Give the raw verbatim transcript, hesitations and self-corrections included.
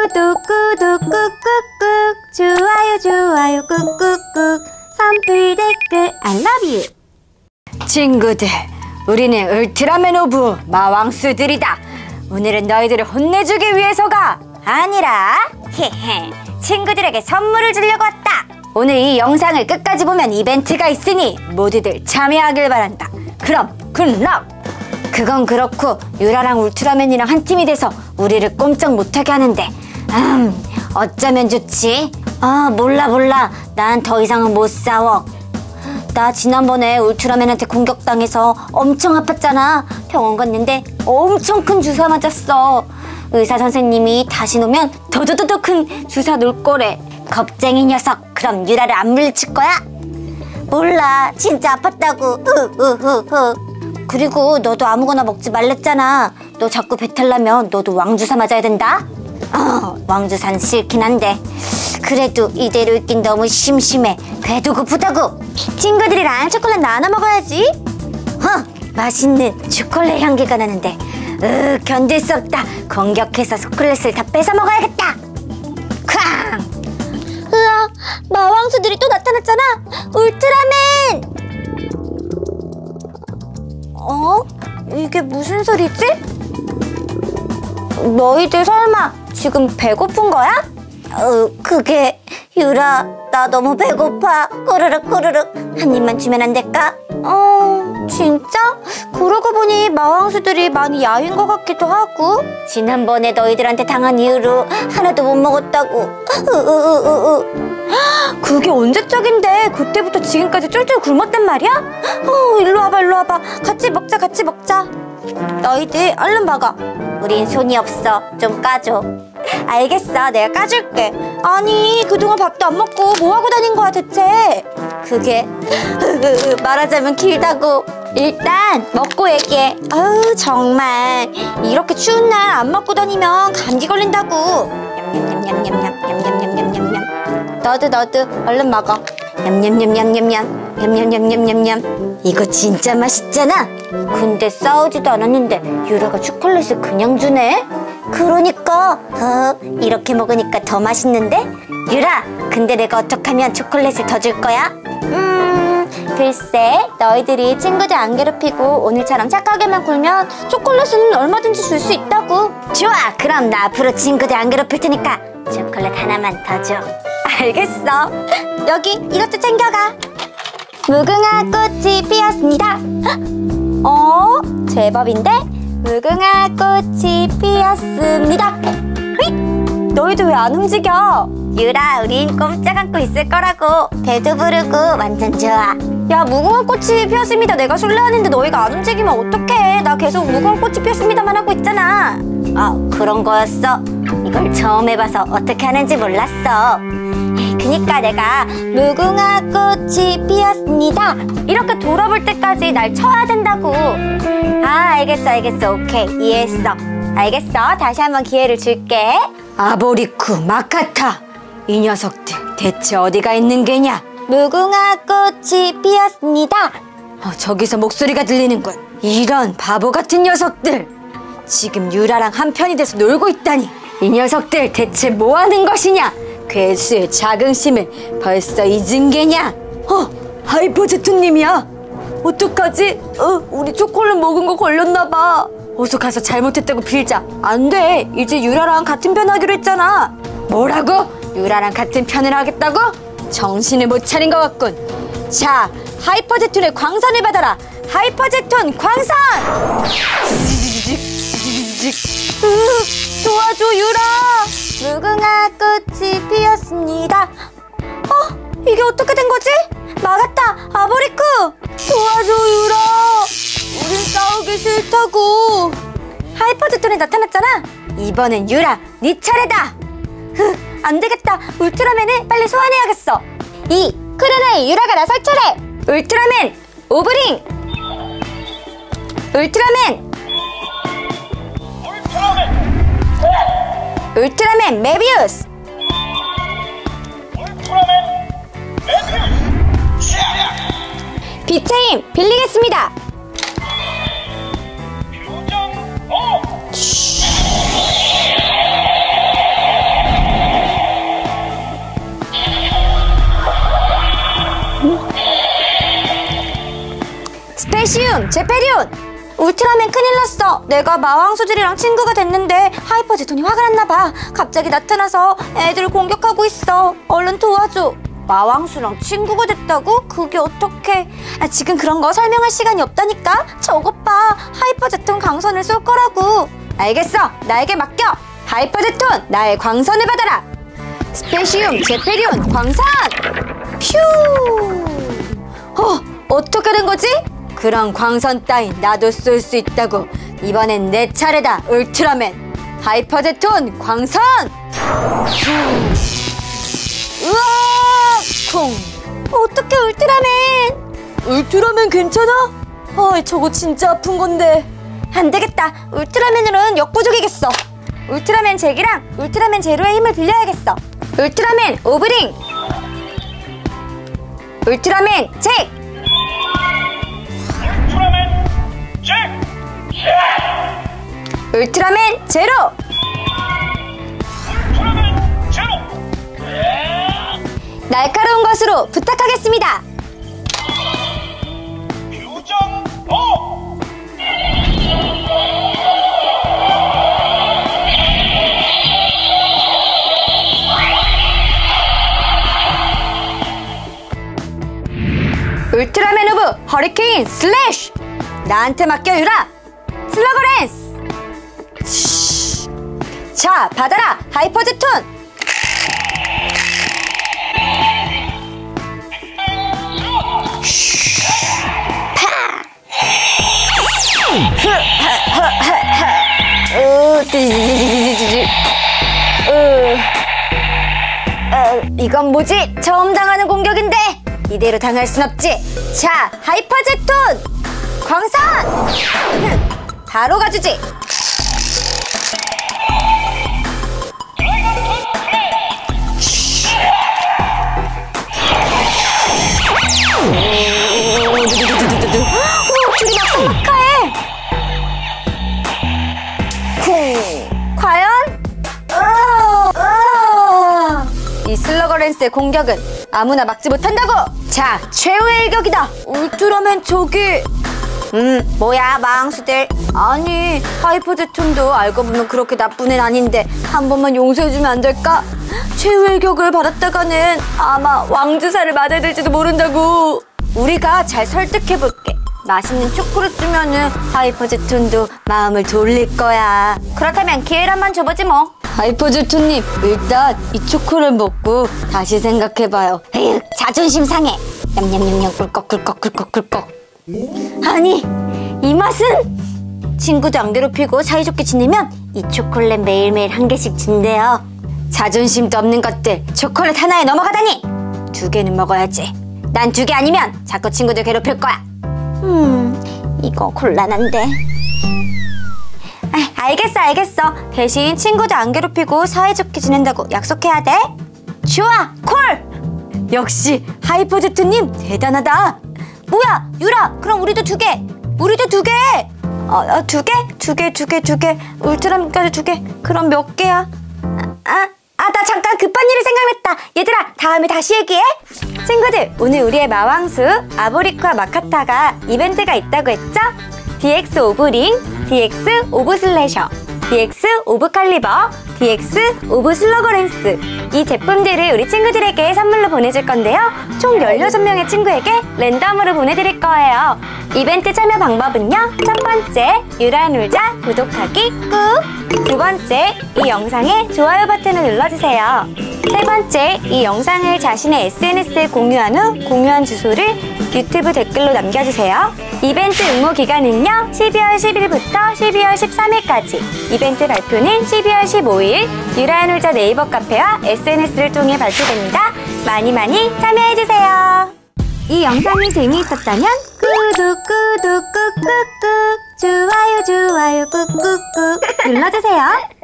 구독 구독 꾹꾹꾹 좋아요 좋아요 꾹꾹꾹 선풀 댓글 I love you. 친구들, 우리는 울트라맨 오브 마왕수들이다. 오늘은 너희들을 혼내주기 위해서가 아니라 헤헤 친구들에게 선물을 주려고 왔다. 오늘 이 영상을 끝까지 보면 이벤트가 있으니 모두들 참여하길 바란다. 그럼 굿럭! 그건 그렇고 유라랑 울트라맨이랑 한 팀이 돼서 우리를 꼼짝 못하게 하는데 음 어쩌면 좋지? 아 몰라 몰라 난 더 이상은 못 싸워. 나 지난번에 울트라맨한테 공격당해서 엄청 아팠잖아. 병원 갔는데 엄청 큰 주사 맞았어. 의사 선생님이 다시 놓으면 더더더더 큰 주사 놓을 거래. 겁쟁이 녀석. 그럼 유라를 안 물리칠 거야? 몰라 진짜 아팠다고. 으으으으. 그리고 너도 아무거나 먹지 말랬잖아. 너 자꾸 배탈 나면 너도 왕주사 맞아야 된다. 어, 왕주사는 싫긴 한데 그래도 이대로 있긴 너무 심심해. 배도 고프다고. 친구들이랑 초콜릿 나눠 먹어야지. 어, 맛있는 초콜릿 향기가 나는데 으, 견딜 수 없다. 공격해서 초콜릿을 다 뺏어 먹어야겠다. 쾅! 으아, 마왕수들이 또 나타났잖아. 울트라맨! 어? 이게 무슨 소리지? 너희들 설마 지금 배고픈 거야? 어, 그게 유라 나 너무 배고파. 꼬르륵 꼬르륵 한 입만 주면 안 될까? 어 진짜? 그러고 보니 마왕수들이 많이 야윈 것 같기도 하고. 지난번에 너희들한테 당한 이후로 하나도 못 먹었다고. 으으으으으. 그게 언제적인데 그때부터 지금까지 쫄쫄 굶었단 말이야? 어 일로 와봐 일로 와봐. 같이 먹자 같이 먹자. 너희들 얼른 먹어. 우린 손이 없어. 좀 까줘. 알겠어 내가 까줄게. 아니 그동안 밥도 안 먹고 뭐하고 다닌 거야 대체? 그게 말하자면 길다고. 일단 먹고 얘기해. 아우 정말 이렇게 추운 날 안 먹고 다니면 감기 걸린다고. 냠냠냠냠냠냠 냠냠냠냠냠. 너도 너도 얼른 먹어. 냠냠냠냠냠냠 냠냠냠냠냠냠. 이거 진짜 맛있잖아. 근데 싸우지도 않았는데 유라가 초콜릿을 그냥 주네. 그러니까 어, 이렇게 먹으니까 더 맛있는데? 유라 근데 내가 어떻게 하면 초콜릿을 더 줄 거야? 음 글쎄 너희들이 친구들 안 괴롭히고 오늘처럼 착하게만 굴면 초콜릿은 얼마든지 줄 수 있다고. 좋아 그럼 나 앞으로 친구들 안 괴롭힐 테니까 초콜릿 하나만 더 줘. 알겠어. 여기 이것도 챙겨가. 무궁화 꽃이 피었습니다. 어? 제법인데? 무궁화 꽃이 피었습니다. 휙! 너희들 왜 안 움직여? 유라 우린 꼼짝 않고 있을 거라고. 배도 부르고 완전 좋아. 야 무궁화 꽃이 피었습니다 내가 술래하는데 너희가 안 움직이면 어떡해. 나 계속 무궁화 꽃이 피었습니다만 하고 있잖아. 아 그런 거였어? 이걸 처음 해봐서 어떻게 하는지 몰랐어. 그니까 내가 무궁화 꽃이 피었습니다 이렇게 돌아볼 때까지 날 쳐야 된다고. 아 알겠어 알겠어 오케이 이해했어. 알겠어 다시 한번 기회를 줄게. 아보리쿠 마카타 이 녀석들 대체 어디가 있는 게냐. 무궁화 꽃이 피었습니다. 어, 저기서 목소리가 들리는군. 이런 바보 같은 녀석들. 지금 유라랑 한편이 돼서 놀고 있다니. 이 녀석들 대체 뭐 하는 것이냐. 괴수의 자긍심을 벌써 잊은 게냐? 어? 하이퍼제트님이야. 어떡하지? 어, 우리 초콜릿 먹은 거 걸렸나봐. 어서 가서 잘못했다고 빌자. 안 돼. 이제 유라랑 같은 편 하기로 했잖아. 뭐라고? 유라랑 같은 편을 하겠다고? 정신을 못 차린 것 같군. 자, 하이퍼제톤의 광선을 받아라. 하이퍼제톤 광선! 으, 도와줘 유라. 무궁화 꽃이 피었습니다. 어? 이게 어떻게 된 거지? 막았다! 아보리쿠! 도와줘 유라! 우린 싸우기 싫다고. 하이퍼제톤이 나타났잖아. 이번엔 유라 네 차례다. 흐, 안되겠다. 울트라맨을 빨리 소환해야겠어. 이 크레나의 유라가 나설 차례. 울트라맨 오브링. 울트라맨 울트라맨 메비우스. 울트라맨 메비우스. 빛의 힘 빌리겠습니다. 교정 오. 제페리온! 울트라맨 큰일 났어. 내가 마왕수들이랑 친구가 됐는데 하이퍼 제톤이 화가 났나봐. 갑자기 나타나서 애들을 공격하고 있어. 얼른 도와줘. 마왕수랑 친구가 됐다고? 그게 어떡해. 아, 지금 그런 거 설명할 시간이 없다니까. 저것 봐. 하이퍼 제톤 광선을 쏠 거라고. 알겠어. 나에게 맡겨. 하이퍼 제톤, 나의 광선을 받아라. 스페시움 제페리온 광선. 퓨. 어, 어떻게 된 거지? 그런 광선 따윈 나도 쏠 수 있다고. 이번엔 내 차례다. 울트라맨 하이퍼 제톤 광선. 으아! 콩. 어떡해 울트라맨. 울트라맨 괜찮아? 아, 저거 진짜 아픈 건데. 안 되겠다. 울트라맨으로는 역부족이겠어. 울트라맨 잭이랑 울트라맨 제로의 힘을 빌려야겠어. 울트라맨 오브링. 울트라맨 잭. 울트라맨 잭! 울트라맨 제로. 울트라맨 제로! 날카로운 것으로 부탁하겠습니다. 규정 오! 울트라맨 오브 허리케인 슬래시. 나한테 맡겨 유라. 슬러거랜스. 자, 받아라 하이퍼 제톤. 어, 이건 뭐지? 처음 당하는 공격인데 이대로 당할 순 없지. 자, 하이퍼 제톤 광선. 바로 가주지. 오, 둘이 막상막하해. 과연? 이 슬러거랜스의 공격은 아무나 막지 못한다고. 자, 최후의 일격이다. 울트라맨 저기. 음, 뭐야 마왕수들. 아니, 하이퍼 제톤도 알고 보면 그렇게 나쁜 애는 아닌데 한 번만 용서해주면 안 될까? 최후의 일격을 받았다가는 아마 왕주사를 맞아야 될지도 모른다고. 우리가 잘 설득해볼게. 맛있는 초코를 주면은 하이퍼 제톤도 마음을 돌릴 거야. 그렇다면 기회를 한번 줘보지 뭐. 하이퍼 제톤님, 일단 이 초코를 먹고 다시 생각해봐요. 에휴, 자존심 상해. 냠냠냠냠 꿀꺽 꿀꺽 꿀꺽 꿀꺽. 아니, 이 맛은? 친구도 안 괴롭히고 사이좋게 지내면 이 초콜릿 매일매일 한 개씩 준대요. 자존심도 없는 것들, 초콜릿 하나에 넘어가다니. 두 개는 먹어야지. 난 두 개 아니면 자꾸 친구들 괴롭힐 거야. 음, 이거 곤란한데. 아, 알겠어 알겠어. 대신 친구도 안 괴롭히고 사이좋게 지낸다고 약속해야 돼. 좋아, 콜. 역시 하이퍼 제트님 대단하다. 뭐야, 유라, 그럼 우리도 두 개. 우리도 두 개. 어, 어, 두 개? 두 개, 두 개, 두 개. 울트라맨까지 두 개. 그럼 몇 개야? 아, 아, 나 잠깐 급한 일이 생각났다. 얘들아, 다음에 다시 얘기해. 친구들, 오늘 우리의 마왕수 아보리코와 마카타가 이벤트가 있다고 했죠? 디엑스 오브 링, 디엑스 오브 슬래셔, 디엑스 오브 칼리버, 디엑스 오브 슬러거랜스. 이 제품들을 우리 친구들에게 선물로 보내줄 건데요. 총 열여섯 명의 친구에게 랜덤으로 보내드릴 거예요. 이벤트 참여 방법은요. 첫 번째, 유라놀자 구독하기 꾹. 두 번째, 이 영상에 좋아요 버튼을 눌러주세요. 세 번째, 이 영상을 자신의 에스엔에스에 공유한 후 공유한 주소를 유튜브 댓글로 남겨주세요. 이벤트 응모 기간은요. 십이월 십일부터 십이월 십삼일까지. 이벤트 발표는 십이월 십오일 유라놀자 네이버 카페와 에스엔에스를 통해 발표됩니다. 많이 많이 참여해주세요. 이 영상이 재미있었다면 구독 구독 꾹꾹꾹 좋아요 좋아요 꾹꾹꾹 눌러주세요.